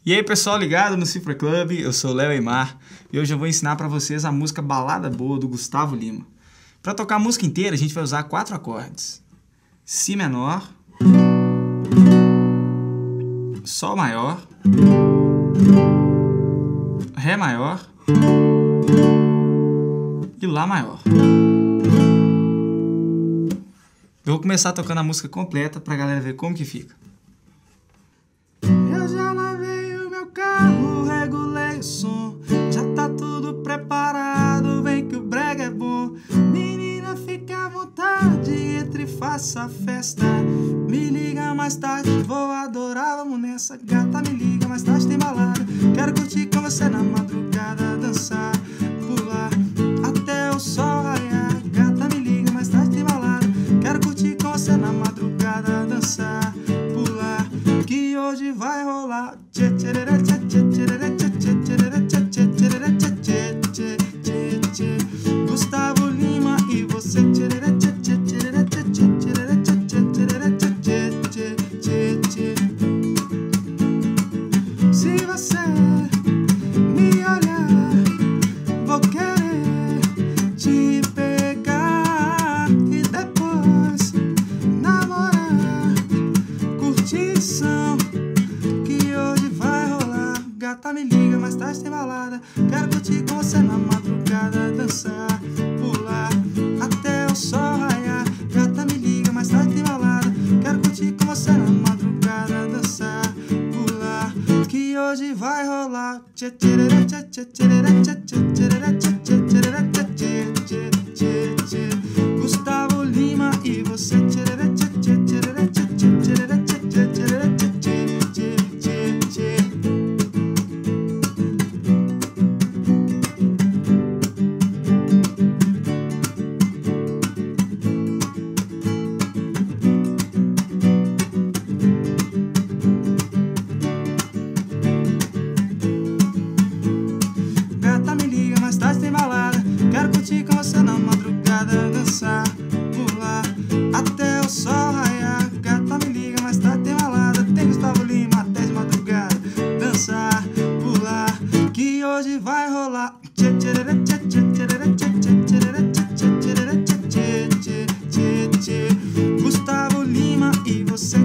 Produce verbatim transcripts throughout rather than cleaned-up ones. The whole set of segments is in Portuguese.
E aí pessoal ligado no Cifra Club, eu sou o Léo Eymar e hoje eu vou ensinar para vocês a música Balada Boa do Gustavo Lima. Para tocar a música inteira a gente vai usar quatro acordes: Si menor, Sol maior, Ré maior e Lá maior. Eu vou começar tocando a música completa para a galera ver como que fica. Eu já lavei o meu carro, regulei o som, já tá tudo preparado, vem que o brega é bom. Menina, fica à vontade, entre e faça a festa. Me liga mais tarde, vou adorar, vamos nessa. Gata, me liga mais tarde, tem balada. Quero curtir com você na madrugada, dançar, pular, até o sol raiar. Gata, me liga mais tarde, tem balada. Quero curtir com você na madrugada, dançar, pular, que hoje vai rolar. Gustavo Lima e você. Se você me olhar, vou querer te pegar e depois namorar, curtição, que hoje vai rolar. Gata, me liga mais tarde, tem balada. Quero curtir com você na madrugada, dançar, pular, até o sol raiar. Gata, me liga mais tarde, tem balada. Quero curtir com você na madrugada, dançar, pular, que hoje vai rolar. Gustavo Lima e você. Gata, me liga mais tarde, tem balada. Quero curtir com você na madrugada, dançar, pular, até o sol raiar. Gata, me liga mais tarde, tem balada. Tem Gustavo Lima até de madrugada, dançar, pular, que hoje vai rolar. Gustavo Lima e você.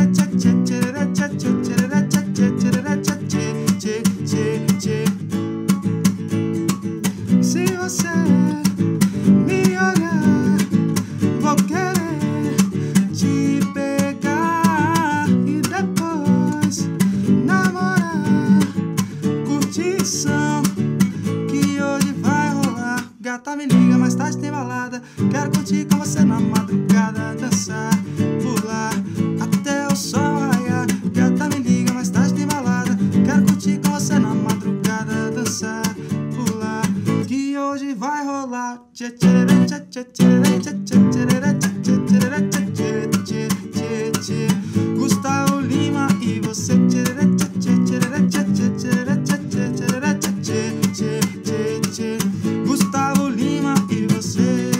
Se você me olhar, vou querer te pegar e depois namorar, curtição, que hoje vai rolar. Gata, me liga mais tarde, tem balada. Quero curtir com você na madrugada, dançar, pular, até o sol raiar. Gata, me liga mais tarde, tem balada. Quero curtir com você na madrugada, dançar, pular, que hoje vai rolar. Gustavo Lima e você. Gustavo Lima e você.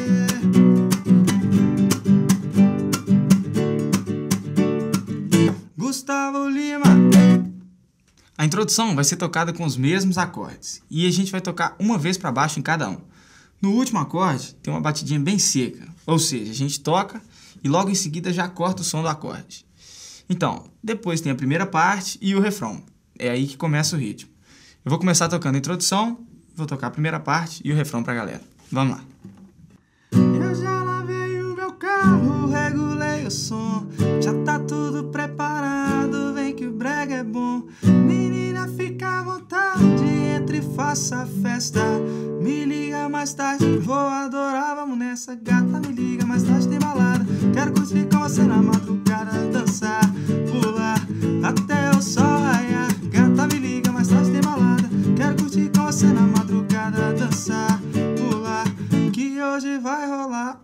Gustavo Lima. A introdução vai ser tocada com os mesmos acordes e a gente vai tocar uma vez para baixo em cada um. No último acorde tem uma batidinha bem seca, ou seja, a gente toca e logo em seguida já corta o som do acorde. Então, depois tem a primeira parte e o refrão. É aí que começa o ritmo. Eu vou começar tocando a introdução, vou tocar a primeira parte e o refrão pra galera. Vamos lá. Eu já lavei o meu carro, regulei o som, já tá tudo preparado, vem que o brega é bom. Menina, fica à vontade, entre e faça a festa. Me liga mais tarde, vou adorar, vamos nessa. Gata, me liga mais tarde, tem balada. Quero curtir com você na madrugada, dançar, pular, até o sol raiar. Gata, me liga mais tarde, tem balada. Quero curtir com você na madrugada, dançar, pular, que hoje vai rolar.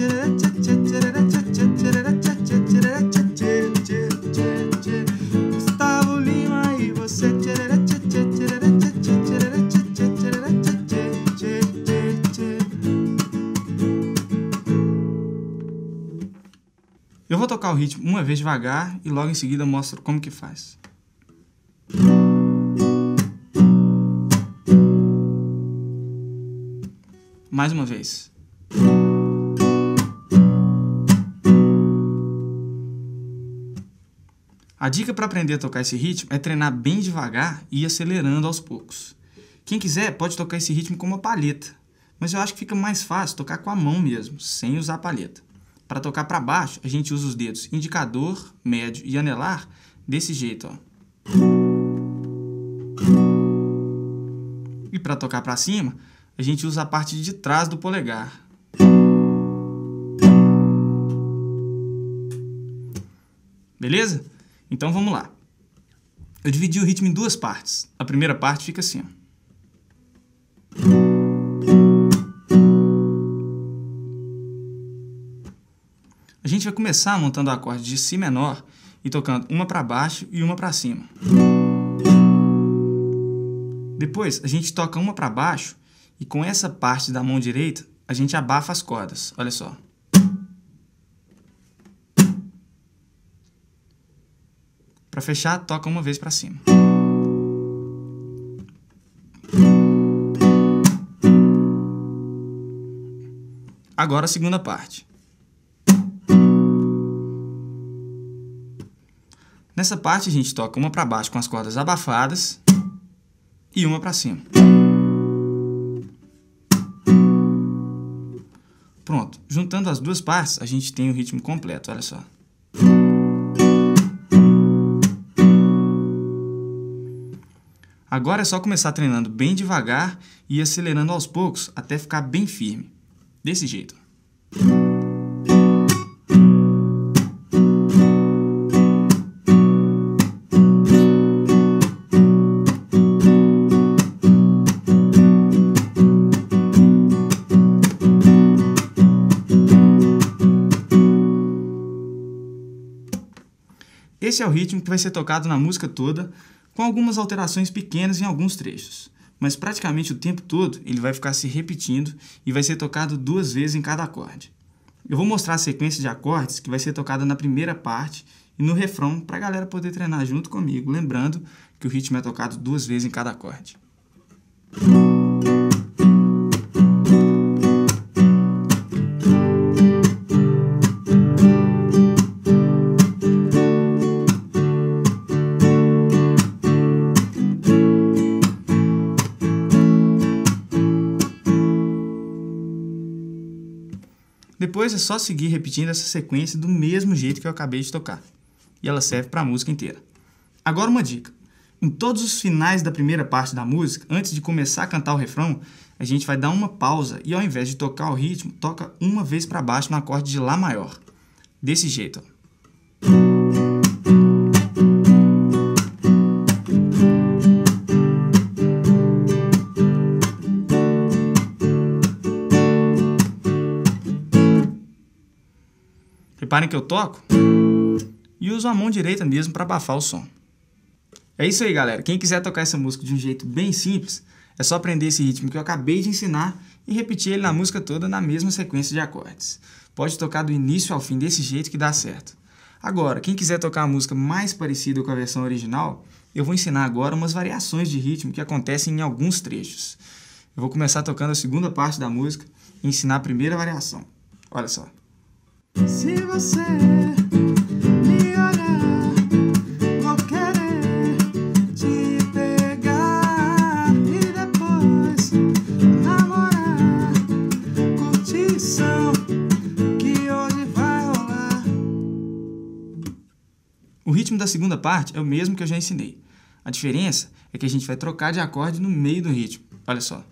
Gustavo Lima e você. Eu vou tocar o ritmo uma vez devagar e logo em seguida eu mostro como que faz. mais uma vez. A dica para aprender a tocar esse ritmo é treinar bem devagar e ir acelerando aos poucos. Quem quiser pode tocar esse ritmo com uma palheta, mas eu acho que fica mais fácil tocar com a mão mesmo, sem usar a palheta. Para tocar para baixo, a gente usa os dedos indicador, médio e anelar desse jeito, ó. E para tocar para cima, a gente usa a parte de trás do polegar. Beleza? Então vamos lá. Eu dividi o ritmo em duas partes. A primeira parte fica assim, ó. A gente vai começar montando o acorde de Si menor e tocando uma para baixo e uma para cima. Depois a gente toca uma para baixo e com essa parte da mão direita a gente abafa as cordas. Olha só. Para fechar, toca uma vez para cima. Agora a segunda parte. Nessa parte a gente toca uma para baixo com as cordas abafadas e uma para cima. Pronto, juntando as duas partes a gente tem o ritmo completo, olha só. Agora é só começar treinando bem devagar e ir acelerando aos poucos até ficar bem firme. Desse jeito. Esse é o ritmo que vai ser tocado na música toda, com algumas alterações pequenas em alguns trechos, mas praticamente o tempo todo ele vai ficar se repetindo e vai ser tocado duas vezes em cada acorde. Eu vou mostrar a sequência de acordes que vai ser tocada na primeira parte e no refrão para a galera poder treinar junto comigo, lembrando que o ritmo é tocado duas vezes em cada acorde. Depois é só seguir repetindo essa sequência do mesmo jeito que eu acabei de tocar. E ela serve para a música inteira. Agora uma dica. Em todos os finais da primeira parte da música, antes de começar a cantar o refrão, a gente vai dar uma pausa e ao invés de tocar o ritmo, toca uma vez para baixo no acorde de Lá maior. Desse jeito, ó. Reparem que eu toco e uso a mão direita mesmo para abafar o som. É isso aí, galera. Quem quiser tocar essa música de um jeito bem simples, é só aprender esse ritmo que eu acabei de ensinar e repetir ele na música toda na mesma sequência de acordes. Pode tocar do início ao fim desse jeito que dá certo. Agora, quem quiser tocar a música mais parecida com a versão original, eu vou ensinar agora umas variações de ritmo que acontecem em alguns trechos. Eu vou começar tocando a segunda parte da música e ensinar a primeira variação. Olha só. Se você me olhar, vou querer te pegar e depois namorar. Curtição que hoje vai rolar. O ritmo da segunda parte é o mesmo que eu já ensinei. A diferença é que a gente vai trocar de acorde no meio do ritmo. Olha só.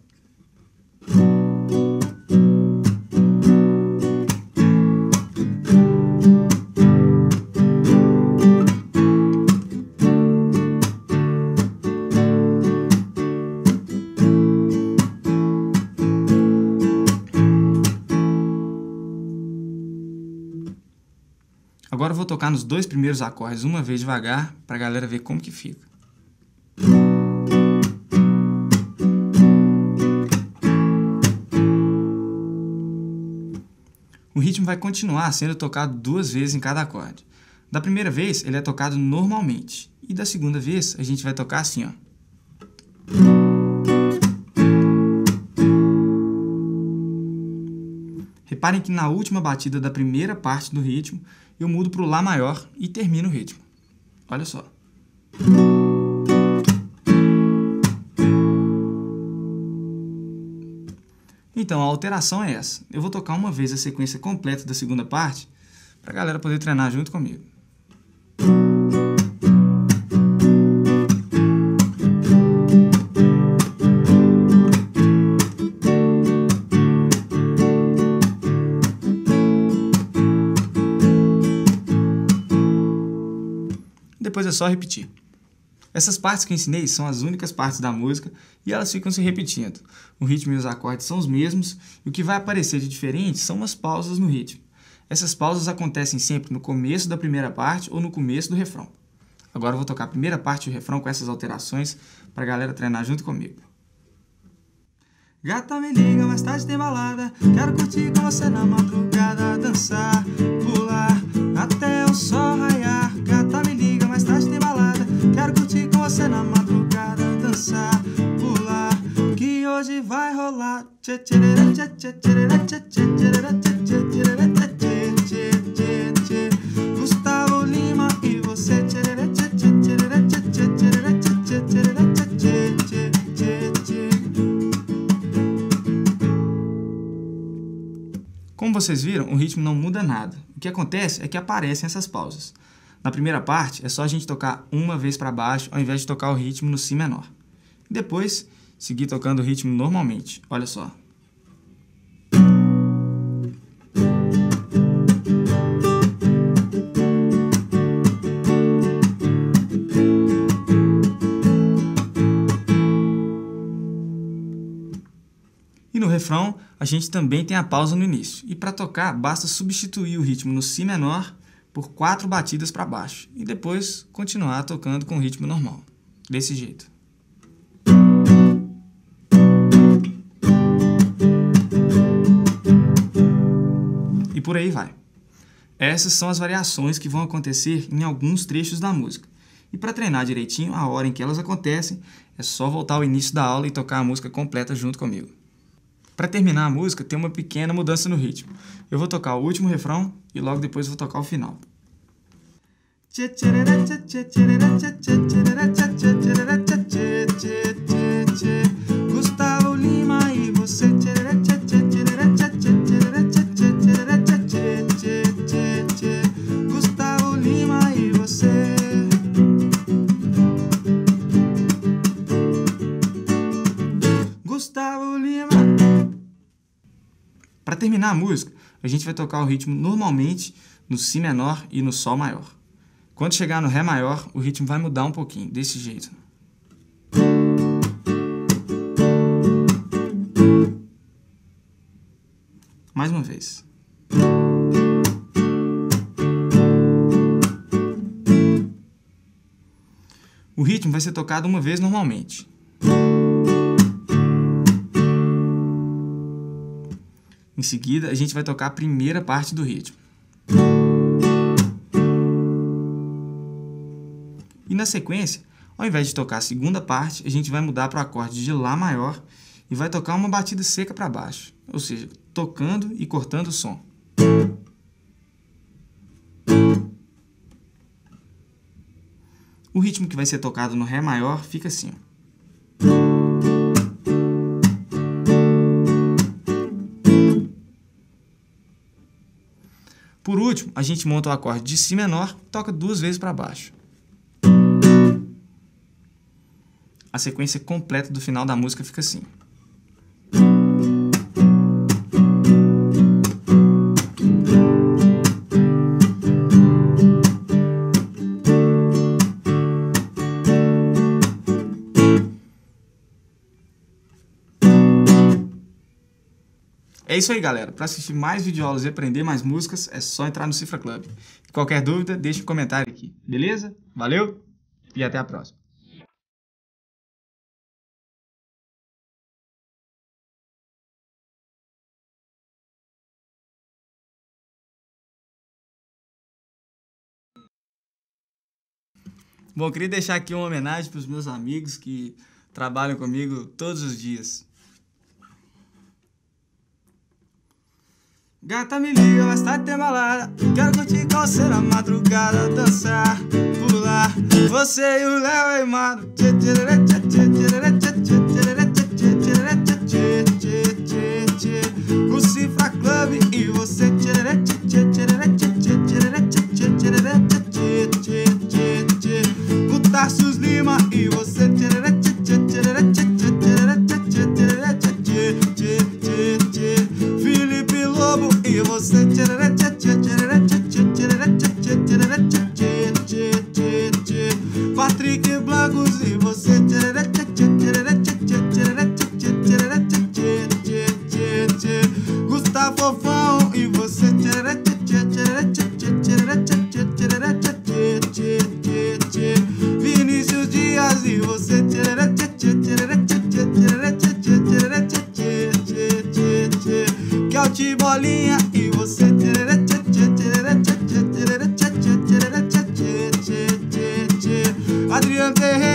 Agora eu vou tocar nos dois primeiros acordes uma vez devagar para a galera ver como que fica. O ritmo vai continuar sendo tocado duas vezes em cada acorde. Da primeira vez ele é tocado normalmente e da segunda vez a gente vai tocar assim, ó. Reparem que na última batida da primeira parte do ritmo, eu mudo para o Lá maior e termino o ritmo. Olha só. Então, a alteração é essa. Eu vou tocar uma vez a sequência completa da segunda parte, para a galera poder treinar junto comigo. Depois é só repetir. Essas partes que eu ensinei são as únicas partes da música e elas ficam se repetindo. O ritmo e os acordes são os mesmos e o que vai aparecer de diferente são as pausas no ritmo. Essas pausas acontecem sempre no começo da primeira parte ou no começo do refrão. Agora eu vou tocar a primeira parte do refrão com essas alterações para a galera treinar junto comigo. Gata, me liga, mais tarde tem balada. Quero curtir com você na madrugada, dançar, pular, até o sol raiar. Gata, me liga, mais tarde tem balada. Quero curtir com você na madrugada, dançar, pular, que hoje vai rolar. Gustavo Lima e você. Como vocês viram, o ritmo não muda nada. O que acontece é que aparecem essas pausas. Na primeira parte, é só a gente tocar uma vez para baixo, ao invés de tocar o ritmo no Si menor. Depois, seguir tocando o ritmo normalmente. Olha só. E no refrão, a gente também tem a pausa no início. E para tocar, basta substituir o ritmo no Si menor por quatro batidas para baixo. E depois continuar tocando com o ritmo normal. Desse jeito. E por aí vai. Essas são as variações que vão acontecer em alguns trechos da música. E para treinar direitinho a hora em que elas acontecem, é só voltar ao início da aula e tocar a música completa junto comigo. Para terminar a música, tem uma pequena mudança no ritmo. Eu vou tocar o último refrão e logo depois vou tocar o final. Gustavo Lima e você. Gustavo Lima e você. Gustavo Lima. Para terminar a música, a gente vai tocar o ritmo normalmente no Si menor e no Sol maior. Quando chegar no Ré maior, o ritmo vai mudar um pouquinho, desse jeito. Mais uma vez. O ritmo vai ser tocado uma vez normalmente. Em seguida, a gente vai tocar a primeira parte do ritmo. E na sequência, ao invés de tocar a segunda parte, a gente vai mudar para o acorde de Lá maior e vai tocar uma batida seca para baixo, ou seja, tocando e cortando o som. O ritmo que vai ser tocado no Ré maior fica assim. Por último, a gente monta o acorde de Si menor e toca duas vezes para baixo. A sequência completa do final da música fica assim. É isso aí, galera. Para assistir mais videoaulas e aprender mais músicas, é só entrar no Cifra Club. Qualquer dúvida, deixe um comentário aqui. Beleza? Valeu e até a próxima. Bom, queria deixar aqui uma homenagem para os meus amigos que trabalham comigo todos os dias. Gata me liga, mais tarde tem balada. Quero curtir com você na madrugada, dançar, pular. Você e o Léo Eimado. O Cifra Club e você. O Tarcius Lima e você. Felipe Lobo e você. Patrick Blancos e você. Gustavo Fofão e você. Vinícius Dias e você. Kelty Bolinha e você. Adriano Terreira